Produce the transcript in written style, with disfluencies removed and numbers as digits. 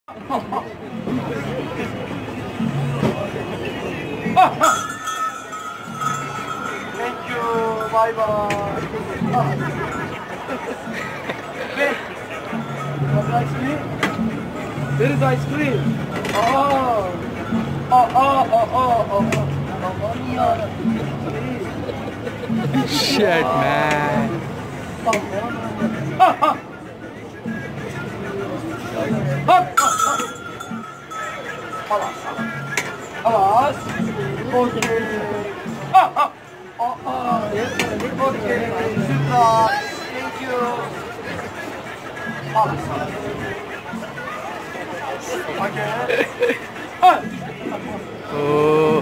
Thank you. Bye bye. Ice cream? Where is ice cream? Oh. Shit, man. خلاص اوكي اوكي شكرا ثانك يو خلاص Oh.